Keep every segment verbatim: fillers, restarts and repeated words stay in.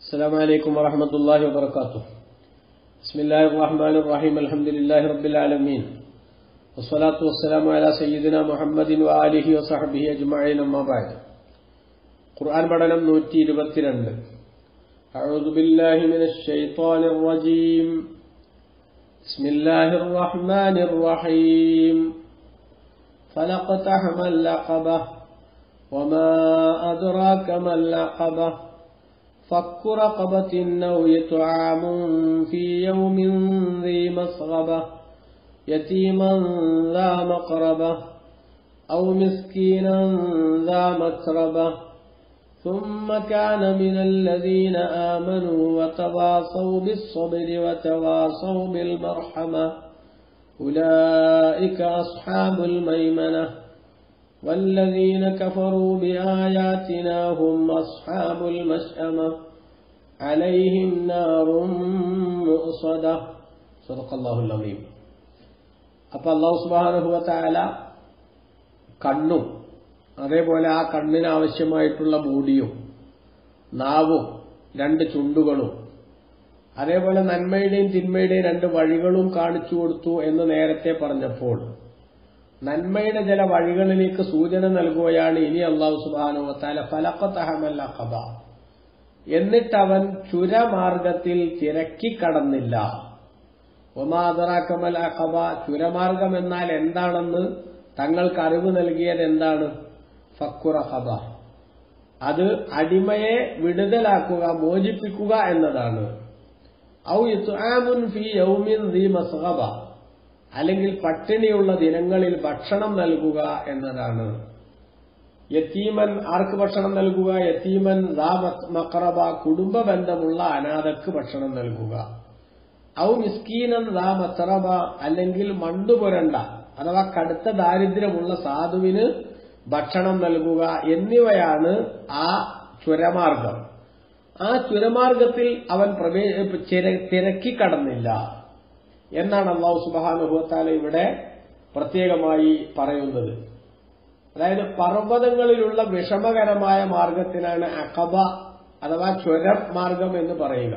السلام عليكم ورحمة الله وبركاته. بسم الله الرحمن الرحيم. الحمد لله رب العالمين والصلاة والسلام على سيدنا محمد وآله وصحبه أجمعين. أما بعد. قرآن بدنم نوتي ഇരുപത്തിരണ്ട്. أعوذ بالله من الشيطان الرجيم. بسم الله الرحمن الرحيم. فلقتحم العقبة وما أدراك ما العقبة فك رقبة أو إطعام في يوم ذي مسغبة يتيما ذا مقربة أو مسكينا ذا متربة ثم كان من الذين آمنوا وتواصوا بالصبر وتواصوا بالمرحمة أولئك أصحاب الميمنة والذين كفروا بآياتنا هم أصحاب المشأمة عليهم نار مؤصدة. صدق الله العظيم. അപ്പോൾ അല്ലാഹു സുബ്ഹാനഹു വ തആല കണ്ണും അതേപോലെ ആ കണ്ണിന് ആവശ്യമായിട്ടുള്ള മൂടിയും നാവും രണ്ട് ചുണ്ടുകളും അതേപോലെ നന്മയുടെയും തിന്മയുടെയും രണ്ട് വഴികളും കാണിച്ചു കൊടുത്തു എന്ന് നേരത്തെ പറഞ്ഞപ്പോൾ നന്മയുടെ ചില വഴികളിലേക്ക് സൂചന നൽകുകയാണ് ഇനി അല്ലാഹു സുബ്ഹാനഹു വ തആല ഫലഖതഹമൽ അഖബ, എന്നിട്ടവൻ ചുരമാർഗത്തിൽ തിരക്കിക്കടന്നില്ല. വമാ അദ്റാകമൽ അഖബ, ചുരമാർഗം എന്നാൽ എന്താണെന്ന് തങ്ങൾക്ക് അറിവ് നൽകിയത് എന്താണ്? ഫക്കു റഖബ, അത് അടിമയെ വിടുതലാക്കുക, മോചിപ്പിക്കുക എന്നതാണ്. ഔ ഇത്ആമുൻ ഫീ യൗമിൻ ദീ മസ്ഗബ, അല്ലെങ്കിൽ പട്ടിണിയുള്ള ദിനങ്ങളിൽ ഭക്ഷണം നൽകുക എന്നതാണ്. യതീമൻ, ആർക്ക് ഭക്ഷണം നൽകുക? യതീമൻ ദാ മഖറബ, കുടുംബ ബന്ധമുള്ള അനാഥക്ക് ഭക്ഷണം നൽകുക. ഔ മിസ്കീനൻ ദാ മത്രബ, അല്ലെങ്കിൽ മണ്ടുപുരണ്ട അഥവാ കടുത്ത ദാരിദ്ര്യമുള്ള സാധുവിന് ഭക്ഷണം നൽകുക എന്നിവയാണ് ആ ചുരമാർഗം. ആ ചുരമാർഗത്തിൽ അവൻ പ്രവേ തിരക്കിക്കടന്നില്ല എന്നാണ് അല്ലാഹു സുബ്ഹാനഹു വ തആല ഇവിടെ പ്രത്യേകമായി പറയുന്നത്. അതായത് പർവ്വതങ്ങളിലുള്ള വിഷമകരമായ മാർഗത്തിനാണ് അഖബ അഥവാ ചുരം മാർഗം എന്ന് പറയുക.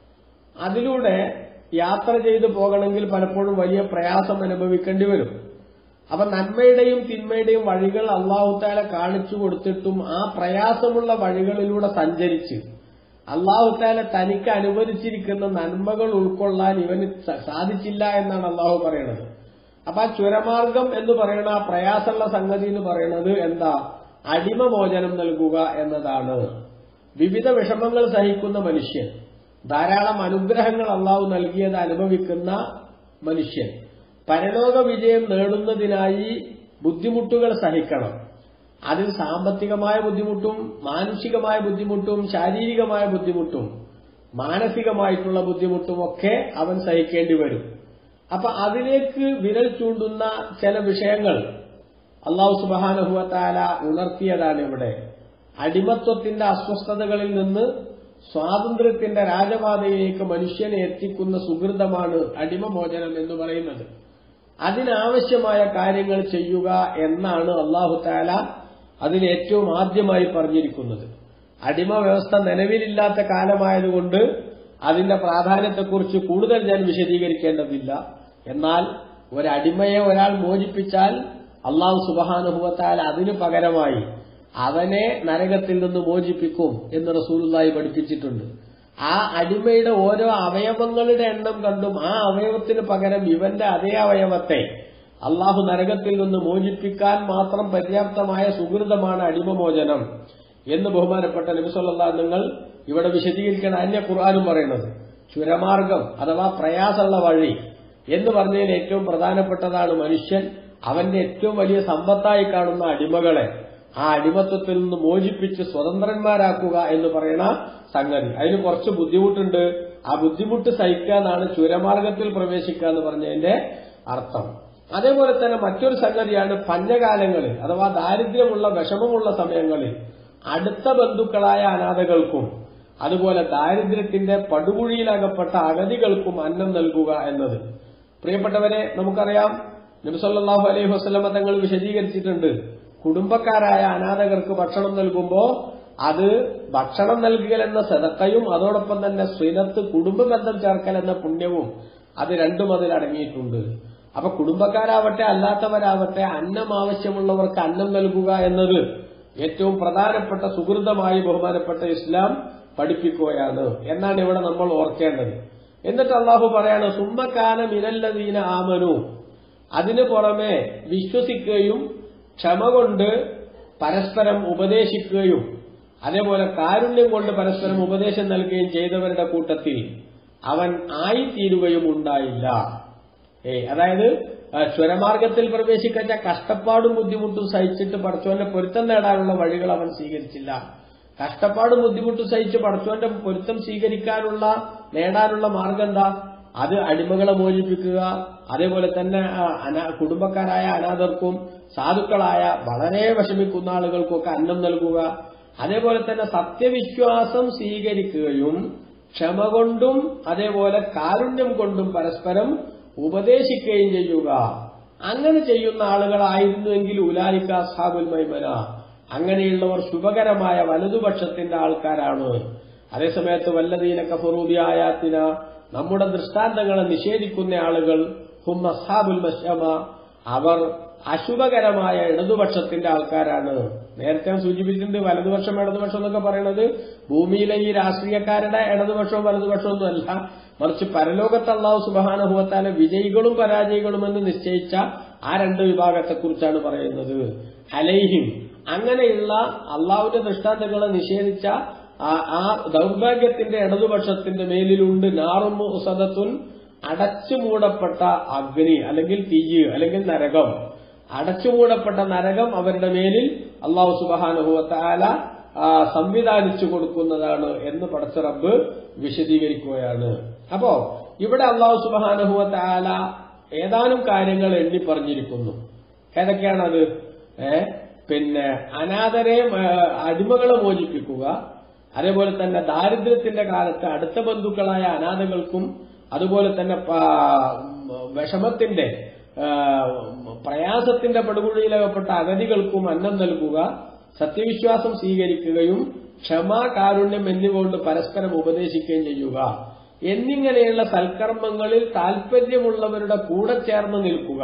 അതിലൂടെ യാത്ര ചെയ്തു പോകണമെങ്കിൽ പലപ്പോഴും വലിയ പ്രയാസം അനുഭവിക്കേണ്ടി വരും. അപ്പൊ നന്മയുടെയും തിന്മയുടെയും വഴികൾ അല്ലാഹു തആല കാണിച്ചു കൊടുത്തിട്ടും ആ പ്രയാസമുള്ള വഴികളിലൂടെ സഞ്ചരിച്ച് അല്ലാഹു തആല തനിക്ക് അനുവദിച്ചിരിക്കുന്ന നന്മകൾ ഉൾക്കൊള്ളാൻ ഇവന് സാധിച്ചില്ല എന്നാണ് അല്ലാഹു പറയുന്നത്. അപ്പൊ ആ ചുരമാർഗം എന്ന് പറയുന്ന ആ പ്രയാസമുള്ള സംഗതി എന്ന് പറയുന്നത് എന്താ? അടിമമോചനം നൽകുക എന്നതാണ്. വിവിധ വിഷമങ്ങൾ സഹിക്കുന്ന മനുഷ്യൻ, ധാരാളം അനുഗ്രഹങ്ങൾ അല്ലാഹു നൽകിയത് അനുഭവിക്കുന്ന മനുഷ്യൻ പരലോക വിജയം നേടുന്നതിനായി ബുദ്ധിമുട്ടുകൾ സഹിക്കണം. അതിൽ സാമ്പത്തികമായ ബുദ്ധിമുട്ടും മാനുഷികമായ ബുദ്ധിമുട്ടും ശാരീരികമായ ബുദ്ധിമുട്ടും മാനസികമായിട്ടുള്ള ബുദ്ധിമുട്ടും ഒക്കെ അവൻ സഹിക്കേണ്ടി വരും. അപ്പൊ അതിലേക്ക് വിരൽ ചൂണ്ടുന്ന ചില വിഷയങ്ങൾ അല്ലാഹു സുബ്ഹാനഹു വ തആല ഉണർത്തിയതാണ് ഇവിടെ. അടിമത്വത്തിന്റെ അസ്വസ്ഥതകളിൽ നിന്ന് സ്വാതന്ത്ര്യത്തിന്റെ രാജപാതയിലേക്ക് മനുഷ്യനെ എത്തിക്കുന്ന സുഹൃതമാണ് അടിമമോചനം എന്ന് പറയുന്നത്. അതിനാവശ്യമായ കാര്യങ്ങൾ ചെയ്യുക എന്നാണ് അല്ലാഹു തആല അതിൽ ഏറ്റവും ആദ്യമായി പറഞ്ഞിരിക്കുന്നത്. അടിമ വ്യവസ്ഥ നിലവിലില്ലാത്ത കാലമായതുകൊണ്ട് അതിന്റെ പ്രാധാന്യത്തെക്കുറിച്ച് കൂടുതൽ ഞാൻ വിശദീകരിക്കേണ്ടതില്ല. എന്നാൽ ഒരടിമയെ ഒരാൾ മോചിപ്പിച്ചാൽ അല്ലാഹു സുബ്ഹാനഹു വ തആല അതിനു പകരമായി അവനെ നരകത്തിൽ നിന്ന് മോചിപ്പിക്കും എന്ന് റസൂലുള്ളാഹി പഠിപ്പിച്ചിട്ടുണ്ട്. ആ അടിമയുടെ ഓരോ അവയവങ്ങളുടെ എണ്ണം കണ്ടും ആ അവയവത്തിന് പകരം ഇവന്റെ അതേ അവയവത്തെ അള്ളാഹു നരകത്തിൽ നിന്ന് മോചിപ്പിക്കാൻ മാത്രം പര്യാപ്തമായ സുഹൃതമാണ് അടിമമോചനം എന്ന് ബഹുമാനപ്പെട്ട നബി സല്ലല്ലാഹു അലൈഹി വസല്ലം ഇവിടെ വിശദീകരിക്കുന്ന അന്യ ഖുർആനും പറയുന്നത്. ചുരമാർഗം അഥവാ പ്രയാസമുള്ള വഴി എന്ന് പറഞ്ഞതിന് ഏറ്റവും പ്രധാനപ്പെട്ടതാണ് മനുഷ്യൻ അവന്റെ ഏറ്റവും വലിയ സമ്പത്തായി കാണുന്ന അടിമകളെ ആ അടിമത്വത്തിൽ നിന്ന് മോചിപ്പിച്ച് സ്വതന്ത്രന്മാരാക്കുക എന്ന് പറയുന്ന സംഗതി. അതിന് കുറച്ച് ബുദ്ധിമുട്ടുണ്ട്. ആ ബുദ്ധിമുട്ട് സഹിക്കാനാണ് ചുരമാർഗത്തിൽ പ്രവേശിക്കുക എന്ന് പറഞ്ഞതിന്റെ അർത്ഥം. അതേപോലെ തന്നെ മറ്റൊരു സംഗതിയാണ് പഞ്ഞകാലങ്ങളിൽ അഥവാ ദാരിദ്ര്യമുള്ള വിഷമമുള്ള സമയങ്ങളിൽ അടുത്ത ബന്ധുക്കളായ അനാഥകൾക്കും അതുപോലെ ദാരിദ്ര്യത്തിന്റെ പടുകുഴിയിലകപ്പെട്ട അഗതികൾക്കും അന്നം നൽകുക എന്നത്. പ്രിയപ്പെട്ടവരെ, നമുക്കറിയാം നബി സല്ലല്ലാഹു അലൈഹി വസല്ലം തങ്ങൾ വിശദീകരിച്ചിട്ടുണ്ട്. കുടുംബക്കാരായ അനാഥകർക്ക് ഭക്ഷണം നൽകുമ്പോൾ അത് ഭക്ഷണം നൽകൽ എന്ന സദഖയും അതോടൊപ്പം തന്നെ സ്വലത്ത് കുടുംബബന്ധം ചേർക്കൽ എന്ന പുണ്യവും അത് രണ്ടും അതിൽ അടങ്ങിയിട്ടുണ്ട്. അപ്പൊ കുടുംബക്കാരാവട്ടെ അല്ലാത്തവരാവട്ടെ അന്നം ആവശ്യമുള്ളവർക്ക് അന്നം നൽകുക എന്നത് ഏറ്റവും പ്രധാനപ്പെട്ട സുഹൃതമായി ബഹുമാനപ്പെട്ട ഇസ്ലാം പഠിപ്പിക്കുകയാണ് എന്നാണ് ഇവിടെ നമ്മൾ ഓർക്കേണ്ടത്. എന്നിട്ട് അള്ളാഹു പറയാണ് സുമ്മക്കാന മിനല്ലദീന ആമനു, അതിനു പുറമെ വിശ്വസിക്കുകയും ക്ഷമ കൊണ്ട് പരസ്പരം ഉപദേശിക്കുകയും അതേപോലെ കാരുണ്യം കൊണ്ട് പരസ്പരം ഉപദേശം നൽകുകയും ചെയ്തവരുടെ കൂട്ടത്തിൽ അവൻ ആയിത്തീരുകയും ഉണ്ടായില്ല. ഏ അതായത് സ്വരമാർഗത്തിൽ പ്രവേശിക്കച്ച കഷ്ടപ്പാടും ബുദ്ധിമുട്ടും സഹിച്ചിട്ട് പടച്ചോന്റെ പൊരുത്തം നേടാനുള്ള വഴികൾ അവൻ സ്വീകരിച്ചില്ല. കഷ്ടപ്പാടും ബുദ്ധിമുട്ടും സഹിച്ച് പടച്ചോന്റെ പൊരുത്തം സ്വീകരിക്കാനുള്ള നേടാനുള്ള മാർഗം എന്താ? അത് അടിമകളെ മോചിപ്പിക്കുക, അതേപോലെ തന്നെ കുടുംബക്കാരായ അനാഥർക്കും സാധുക്കളായ വളരെ വിഷമിക്കുന്ന ആളുകൾക്കൊക്കെ അന്നം നൽകുക, അതേപോലെ തന്നെ സത്യവിശ്വാസം സ്വീകരിക്കുകയും ക്ഷമ കൊണ്ടും അതേപോലെ കാരുണ്യം കൊണ്ടും പരസ്പരം ഉപദേശിക്കുകയും ചെയ്യുക. അങ്ങനെ ചെയ്യുന്ന ആളുകളായിരുന്നുവെങ്കിൽ ഉലായിക അസ്ഹാബുൽ മൈമന, അങ്ങനെയുള്ളവർ ശുഭകരമായ വലതുപക്ഷത്തിന്റെ ആൾക്കാരാണ്. അതേസമയത്ത് വല്ലദീന കഫറൂ ബിആയാതിന, നമ്മുടെ ദൃഷ്ടാന്തങ്ങളെ നിഷേധിക്കുന്ന ആളുകൾ ഹും അസ്ഹാബുൽ മശ്അമ, അവർ അശുഭകരമായ ഇടതുപക്ഷത്തിന്റെ ആൾക്കാരാണ്. നേരത്തെ സൂചിപ്പിച്ചിട്ടുണ്ട് വലതുപക്ഷം ഇടതുപക്ഷം എന്നൊക്കെ പറയുന്നത് ഭൂമിയിലെ ഈ രാഷ്ട്രീയക്കാരുടെ ഇടതുപക്ഷവും വലതുപക്ഷമൊന്നും അല്ല, മറിച്ച് പരലോകത്ത് അല്ലാഹു സുബ്ഹാനഹു വ തആല വിജയികളും പരാജയികളുമെന്ന് നിശ്ചയിച്ച ആ രണ്ട് വിഭാഗത്തെക്കുറിച്ചാണ് പറയുന്നത്. അലൈഹിം, അങ്ങനെയുള്ള അള്ളാഹുവിന്റെ ദൃഷ്ടാന്തങ്ങളെ നിഷേധിച്ച ആ ദൗർഭാഗ്യത്തിന്റെ ഇടതുപക്ഷത്തിന്റെ മേലിലുണ്ട് നാറും മുസദത്തുൻ, അടച്ചുമൂടപ്പെട്ട അഗ്നി അല്ലെങ്കിൽ തീയ് അല്ലെങ്കിൽ നരകം. അടച്ചുമൂടപ്പെട്ട നരകം അവരുടെ മേലിൽ അള്ളാഹു സുബ്ഹാനഹു വ തആല സംവിധാനിച്ചു കൊടുക്കുന്നതാണ് എന്ന് പടച്ച റബ്ബ് വിശദീകരിക്കുകയാണ്. അപ്പോ ഇവിടെ അള്ളാഹു സുബ്ഹാനഹു വ തആല ഏതാനും കാര്യങ്ങൾ എണ്ണി പറഞ്ഞിരിക്കുന്നു. ഏതൊക്കെയാണത്? ഏ പിന്നെ അനാഥരെ അടിമകളെ മോചിപ്പിക്കുക, അതേപോലെ തന്നെ ദാരിദ്ര്യത്തിന്റെ കാലത്ത് അടുത്ത ബന്ധുക്കളായ അനാഥകൾക്കും അതുപോലെ തന്നെ വിഷമത്തിന്റെ പ്രയാസത്തിന്റെ പടുകുഴിയിലകപ്പെട്ട അഗതികൾക്കും അന്നം നൽകുക, സത്യവിശ്വാസം സ്വീകരിക്കുകയും ക്ഷമ കാരുണ്യം എന്നിവകൊണ്ട് പരസ്പരം ഉപദേശിക്കുകയും ചെയ്യുക എന്നിങ്ങനെയുള്ള സൽക്കർമ്മങ്ങളിൽ താൽപര്യമുള്ളവരുടെ കൂടെ ചേർന്ന് നിൽക്കുക.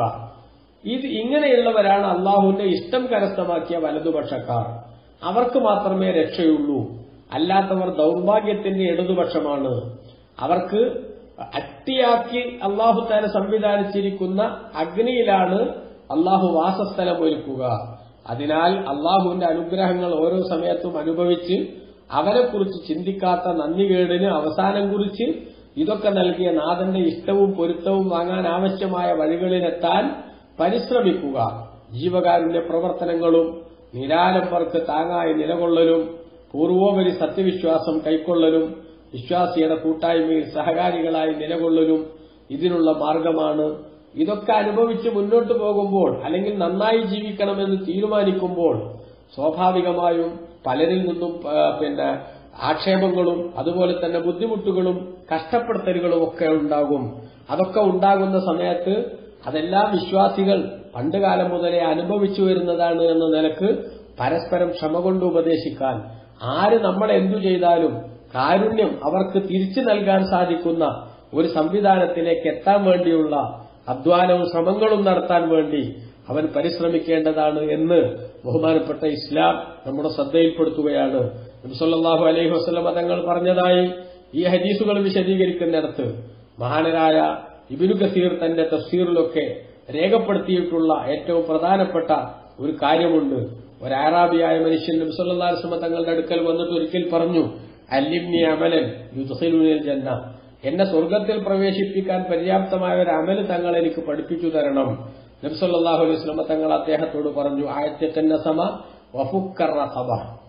ഇത് ഇങ്ങനെയുള്ളവരാണ് അള്ളാഹുവിന്റെ ഇഷ്ടം കരസ്ഥമാക്കിയ വലതുപക്ഷക്കാർ. അവർക്ക് മാത്രമേ രക്ഷയുള്ളൂ. അല്ലാത്തവർ ദൗർഭാഗ്യത്തിന്റെ ഇടതുപക്ഷമാണ്. അവർക്ക് അട്ടിയാക്കി അള്ളാഹു താല സംവിധാനിച്ചിരിക്കുന്ന അഗ്നിയിലാണ് അള്ളാഹു വാസസ്ഥലം ഒരുക്കുക. അതിനാൽ അള്ളാഹുവിന്റെ അനുഗ്രഹങ്ങൾ ഓരോ സമയത്തും അനുഭവിച്ച് അവരെക്കുറിച്ച് ചിന്തിക്കാത്ത നന്ദികേടിന് അവസാനം കുറിച്ച് ഇതൊക്കെ നൽകിയ നാഥന്റെ ഇഷ്ടവും പൊരുത്തവും വാങ്ങാൻ ആവശ്യമായ വഴികളിലെത്താൻ പരിശ്രമിക്കുക. ജീവകാരുണ്യ പ്രവർത്തനങ്ങളും നിരാലംബർക്ക് താങ്ങായി നിലകൊള്ളലും പൂർവോപരി സത്യവിശ്വാസം കൈക്കൊള്ളലും വിശ്വാസിയുടെ കൂട്ടായ്മയിൽ സഹകാരികളായി നിലകൊള്ളലും ഇതിനുള്ള മാർഗമാണ്. ഇതൊക്കെ അനുഭവിച്ച് മുന്നോട്ട് പോകുമ്പോൾ അല്ലെങ്കിൽ നന്നായി ജീവിക്കണമെന്ന് തീരുമാനിക്കുമ്പോൾ സ്വാഭാവികമായും പലരിൽ നിന്നും പിന്നെ ആക്ഷേപങ്ങളും അതുപോലെ തന്നെ ബുദ്ധിമുട്ടുകളും കഷ്ടപ്പെടുത്തലുകളും ഒക്കെ ഉണ്ടാകും. അതൊക്കെ ഉണ്ടാകുന്ന സമയത്ത് അതെല്ലാം വിശ്വാസികൾ പണ്ടുകാലം മുതലേ അനുഭവിച്ചു വരുന്നതാണ് എന്ന നിലക്ക് പരസ്പരം ക്ഷമ കൊണ്ട് ഉപദേശിക്കാൻ, ആര് നമ്മൾ എന്തു ചെയ്താലും കാരുണ്യം അവർക്ക് തിരിച്ചു നൽകാൻ സാധിക്കുന്ന ഒരു സംവിധാനത്തിലേക്ക് എത്താൻ വേണ്ടിയുള്ള അധ്വാനവും ശ്രമങ്ങളും നടത്താൻ വേണ്ടി അവൻ പരിശ്രമിക്കേണ്ടതാണ് എന്ന് ബഹുമാനപ്പെട്ട ഇസ്ലാം നമ്മുടെ ശ്രദ്ധയിൽപ്പെടുത്തുകയാണ്. നബി സല്ലല്ലാഹു അലൈഹി വസല്ലം തങ്ങൾ പറഞ്ഞതായി ഈ ഹദീസുകൾ വിശദീകരിക്കുന്നിടത്ത് മഹാനരായ ഇബ്നു കസീർ തന്റെ തഫ്സീറിലൊക്കെ രേഖപ്പെടുത്തിയിട്ടുള്ള ഏറ്റവും പ്രധാനപ്പെട്ട ഒരു കാര്യമുണ്ട്. ഒരു അറാബിയായ മനുഷ്യൻ നബി സല്ലല്ലാഹു അലൈഹി വസല്ലം തങ്ങളുടെ അടുക്കൽ വന്നിട്ട് ഒരിക്കൽ പറഞ്ഞു, അല്ലിബ്നി അമലൻ യുദ്ഖിലുനിൽ ജന്ന, എന്നെ സ്വർഗത്തിൽ പ്രവേശിപ്പിക്കാൻ പര്യാപ്തമായ ഒരു അമല് തങ്ങൾ എനിക്ക് പഠിപ്പിച്ചു തരണം. നബി സല്ലല്ലാഹു അലൈഹി വസല്ലം തങ്ങൾ അദ്ദേഹത്തോട് പറഞ്ഞു, ആയത്തൻ നസമ വഫുക്കർ റഖബ,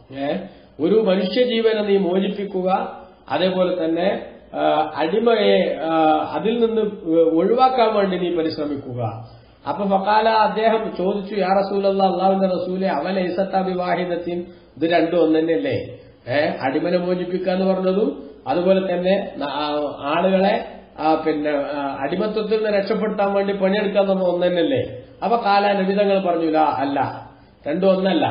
ഒരു മനുഷ്യജീവനെ നീ മോചിപ്പിക്കുക, അതേപോലെ തന്നെ അടിമയെ അതിൽ നിന്ന് ഒഴിവാക്കാൻ വേണ്ടി നീ പരിശ്രമിക്കുക. അപ്പൊ ഫഖാല, അദ്ദേഹം ചോദിച്ചു, യാ റസൂലല്ലാഹ്, അല്ലാഹുവിന്റെ റസൂലെ, അവലൈസത ബിവാഹിദത്തിൻ, ഇത് രണ്ടും ഒന്നെന്നല്ലേ? ഏഹ് അടിമനെ മോചിപ്പിക്കുക എന്ന് പറഞ്ഞതും അതുപോലെ തന്നെ ആളുകളെ പിന്നെ അടിമത്വത്തിൽ നിന്ന് രക്ഷപ്പെടുത്താൻ വേണ്ടി പണിയെടുക്കുക എന്ന് പറഞ്ഞ ഒന്നെന്നല്ലേ? അപ്പൊ കാല നബിതങ്ങൾ പറഞ്ഞില്ല, അല്ല, രണ്ടും ഒന്നല്ല.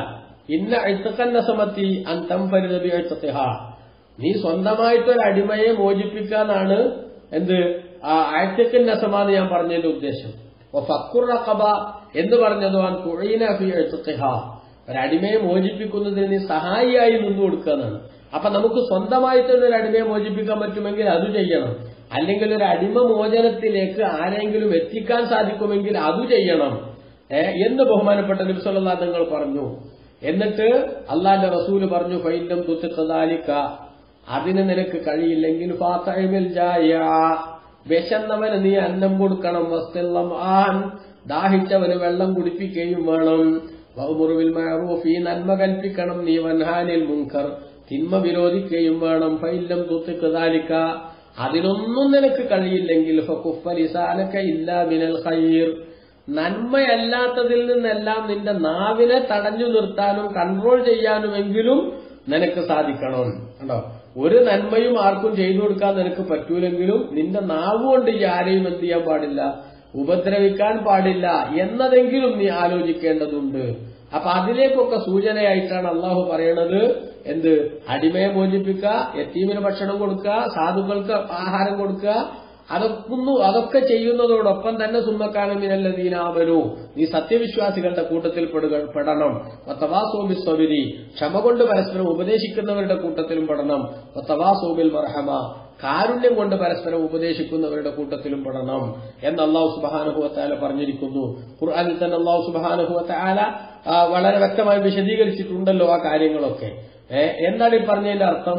ഇന്ന ഇത്ഖൻ നസമത്തി അൻ തൻഫരിദ ബി ഇത്ഖിഹാ, നീ സ്വന്തമായിട്ടൊരു അടിമയെ മോചിപ്പിക്കാനാണ് എന്ത് ആ ഇത്ഖൻ നസമാന്ന് ഞാൻ പറഞ്ഞതിന്റെ ഉദ്ദേശം. ഫഖുർ റഖബ എന്ന് പറഞ്ഞത് അൻ തുഈന ഫി ഇത്ഖിഹാ, ഒരടിമയെ മോചിപ്പിക്കുന്നതിന് നീ സഹായിയായി നിന്നു കൊടുക്കുകയെന്നാണ്. അപ്പൊ നമുക്ക് സ്വന്തമായിട്ടൊരു അടിമയെ മോചിപ്പിക്കാൻ പറ്റുമെങ്കിൽ അത് ചെയ്യണം, അല്ലെങ്കിൽ ഒരു അടിമ മോചനത്തിലേക്ക് ആരെങ്കിലും എത്തിക്കാൻ സാധിക്കുമെങ്കിൽ അത് ചെയ്യണം എന്ന് ബഹുമാനപ്പെട്ട നബി സല്ലല്ലാഹു അലൈഹി വസല്ലം പറഞ്ഞു. എന്നിട്ട് അല്ലാഹുവിന്റെ റസൂല് പറഞ്ഞു ഫൈലം തുത്ഖദാലിക, അതിന് നിനക്ക് കഴിയില്ലെങ്കിൽ ഫാതഇമിൽ ജായ, വിശന്നവന് നീ അന്നം കൊടുക്കണം, വസ്തല്ലം ആൻ, ദാഹിച്ചവന് വെള്ളം കുടിപ്പിക്കുകയും വേണം, വഅ്മുറു ബിൽ മഅറൂഫി, നന്മ കൽപ്പിക്കണം നീ, വൻഹാനിൽ മുൻകർ, തിന്മ വിരോധിക്കുകയും വേണം. ഫൈലം തുത്ഖദാലിക, അതിനൊന്നും നിനക്ക് കഴിയില്ലെങ്കിൽ ഫകുഫ ലിസാനക ഇല്ലാ മിനൽ ഖൈർ, നന്മയല്ലാത്തതിൽ നിന്നെല്ലാം നിന്റെ നാവിനെ തടഞ്ഞു നിർത്താനും കൺട്രോൾ ചെയ്യാനുമെങ്കിലും നിനക്ക് സാധിക്കണം. കണ്ടോ, ഒരു നന്മയും ആർക്കും ചെയ്തു കൊടുക്കാൻ നിനക്ക് പറ്റൂലെങ്കിലും നിന്റെ നാവ് കൊണ്ട് ഈ ആരെയും എന്ത് ചെയ്യാൻ പാടില്ല, ഉപദ്രവിക്കാൻ പാടില്ല എന്നതെങ്കിലും നീ ആലോചിക്കേണ്ടതുണ്ട്. അപ്പൊ അതിലേക്കൊക്കെ സൂചനയായിട്ടാണ് അള്ളാഹു പറയണത് എന്ത്, അടിമയെ മോചിപ്പിക്കുക, യത്തീമിന് ഭക്ഷണം കൊടുക്കുക, സാധുക്കൾക്ക് ആഹാരം കൊടുക്കുക, അതൊക്കുന്നു അതൊക്കെ ചെയ്യുന്നതോടൊപ്പം തന്നെ സുമ്മക്കാന മിനല്ലദീന ആമനൂ, നീ സത്യവിശ്വാസികളുടെ കൂട്ടത്തിൽ പെടണം. വതവാസൗ ബിസ്സബ്രി, ക്ഷമ കൊണ്ട് പരസ്പരം ഉപദേശിക്കുന്നവരുടെ കൂട്ടത്തിലും പെടണം. വതവാസൗ ബിൽ മർഹമ, കാരുണ്യം കൊണ്ട് പരസ്പരം ഉപദേശിക്കുന്നവരുടെ കൂട്ടത്തിലും പെടണം എന്ന് അല്ലാഹു സുബ്ഹാനഹു വ തആല പറഞ്ഞിരിക്കുന്നു. ഖുർആനിൽ തന്നെ അല്ലാഹു സുബ്ഹാനഹു വ തആല വളരെ വ്യക്തമായി വിശദീകരിച്ചിട്ടുണ്ടല്ലോ ആ കാര്യങ്ങളൊക്കെ. എന്താണ് ഈ പറഞ്ഞതിന്റെ അർത്ഥം?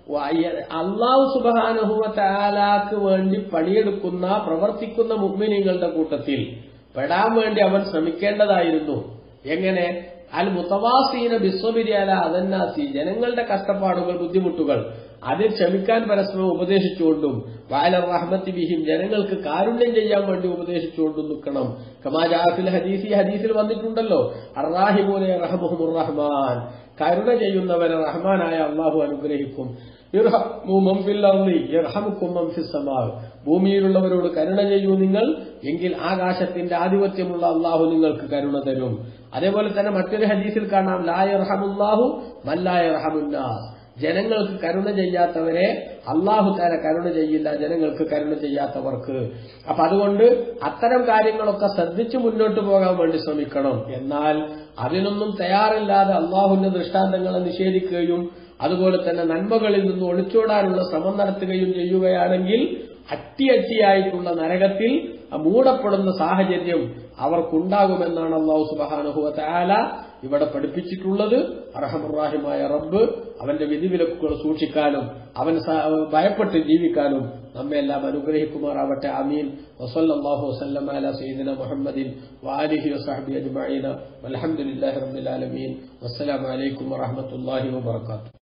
അല്ലാഹു സുബ്ഹാനഹു വ തആലാക്ക് വേണ്ടി പണിയെടുക്കുന്ന പ്രവർത്തിക്കുന്ന മുഅ്മിനീങ്ങളുടെ കൂട്ടത്തിൽ പെടാൻ വേണ്ടി അവൻ ശ്രമിക്കേണ്ടതായിരുന്നു. എങ്ങനെ? അൽ മുതവാസീന ബിസ്സബ്രി അലാ അദന്നാസി, ജനങ്ങളുടെ കഷ്ടപ്പാടുകൾ ബുദ്ധിമുട്ടുകൾ അതിൽ ക്ഷമിക്കാൻ പരസ്പരം ഉപദേശിച്ചുകൊണ്ടും, വഅല റഹ്മത്തി ബിഹിം, ജനങ്ങൾക്ക് കാരുണ്യം ചെയ്യാൻ വേണ്ടി ഉപദേശിച്ചുകൊണ്ടും നിൽക്കണം. കമാ ജാഅ ഫിൽ ഹദീസി, ഹദീസിൽ വന്നിട്ടുണ്ടല്ലോ, അർറാഹിമൂന യർഹമുഹുർ റഹ്മാൻ, കരുണ ചെയ്യുന്നവരെ റഹ്മാനായ അല്ലാഹു അനുഗ്രഹിക്കും. ഇർഹമു മൻ ഫിൽ അർളി യർഹമുക്കും മൻ ഫിസ് സമാ, ഭൂമിയിലുള്ളവരോട് കരുണ ചെയ്യൂ നിങ്ങൾ, എങ്കിൽ ആകാശത്തിന്റെ ആധിപത്യമുള്ള അല്ലാഹു നിങ്ങൾക്ക് കരുണ തരും. അതേപോലെ തന്നെ മറ്റൊരു ഹദീസിൽ കാണാം, ലാ യർഹമുല്ലാഹു മൻ ലാ യർഹമുന്നാസ്, ജനങ്ങൾക്ക് കരുണ ചെയ്യാത്തവരെ അല്ലാഹു തആല കരുണ ചെയ്യില്ല, ജനങ്ങൾക്ക് കരുണ ചെയ്യാത്തവർക്ക്. അപ്പൊ അതുകൊണ്ട് അത്തരം കാര്യങ്ങളൊക്കെ ശ്രദ്ധിച്ചു മുന്നോട്ട് പോകാൻ വേണ്ടി ശ്രമിക്കണം. എന്നാൽ അതിനൊന്നും തയ്യാറില്ലാതെ അല്ലാഹുവിന്റെ ദൃഷ്ടാന്തങ്ങളെ നിഷേധിക്കുകയും അതുപോലെ തന്നെ നന്മകളിൽ നിന്ന് ഒളിച്ചോടാനുള്ള ശ്രമം നടത്തുകയും ചെയ്യുകയാണെങ്കിൽ അട്ടിയട്ടിയായിട്ടുള്ള നരകത്തിൽ മൂടപ്പെടുന്ന സാഹചര്യം അവർക്കുണ്ടാകുമെന്നാണ് അല്ലാഹു സുബ്ഹാനഹു വ തആല ഇവിടെ പഠിപ്പിച്ചിട്ടുള്ളത്. അർഹമുർ-റഹീമായ റബ്ബ് അവന്റെ വിധിവിലക്കുകൾ സൂക്ഷിക്കാനും അവൻ ഭയപ്പെട്ട് ജീവിക്കാനും നമ്മെ എല്ലാം അനുഗ്രഹിക്കുമാറാവട്ടെ. ആമീൻ. വസല്ലല്ലാഹു വസല്ലമ അലാ സയ്യിദിന മുഹമ്മദിൻ വആലിഹി വസഹ്ബിഹി അജ്മഈൻ വൽഹംദുലില്ലാഹി റബ്ബിൽ ആലമീൻ. വസ്സലാമു അലൈക്കും വറഹ്മത്തുള്ളാഹി വബറകാതുഹു.